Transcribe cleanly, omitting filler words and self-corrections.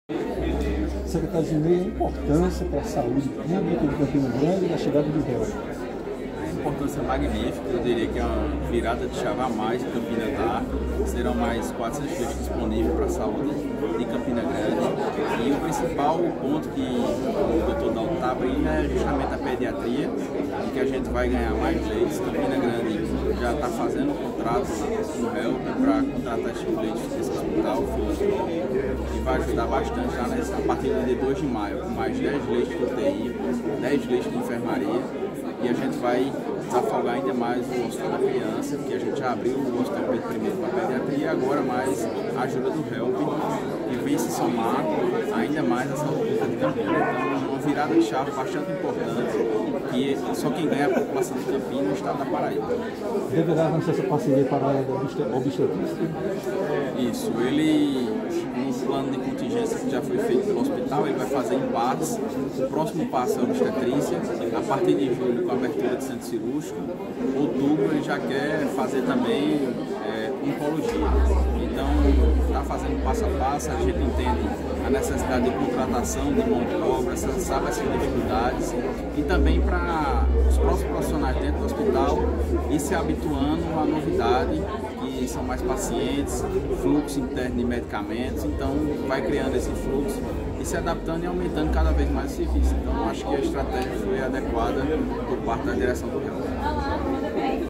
Secretário Zinei, a importância para a saúde pública de Campina Grande e a chegada do réu. A importância magnífica, eu diria que é uma virada de chave a mais que Campina dá. Serão mais 400 leitos disponíveis para a saúde de Campina Grande. E o principal ponto que o Dr. Dalton está abrindo é justamente a pediatria, em que a gente vai ganhar mais leitos. Campina Grande já está fazendo um contrato com o HELP para contratar esses leitos desse hospital e vai ajudar bastante já a partir do dia 2 de maio, com mais 10 leitos de UTI, 10 leitos de enfermaria. E a gente vai desafogar ainda mais o Hospital da Criança, que a gente já abriu o Hospital Pedro I para a pediatria, e agora mais a ajuda do HELP, que vem se somar ainda mais a saúde pública de Campina. Então, uma virada de chave bastante importante, que só quem ganha é a população de Campina e o estado da Paraíba. Deverá avançar essa parceria para a área da obstetrícia? Isso, ele, no plano de contingência que já foi feito pelo hospital, ele vai fazer em partes. O próximo passo é a obstetrícia, a partir de julho com a abertura de centro cirúrgico. Outubro ele já quer fazer também oncologia. Então está fazendo passo a passo, a gente entende a necessidade de contratação de mão de obra, sabe essas dificuldades, e também para os próximos profissionais dentro do hospital ir se habituando à novidade, que são mais pacientes, fluxo interno de medicamentos, então vai criando esse fluxo e se adaptando e aumentando cada vez mais o serviço. Então acho que a estratégia foi adequada por parte da direção do HELP.